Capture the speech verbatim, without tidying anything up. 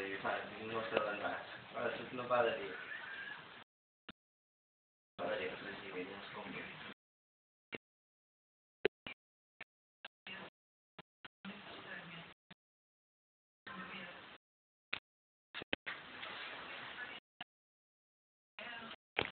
you're trying to, you want to fill in that. Alright, so it's no bad idea.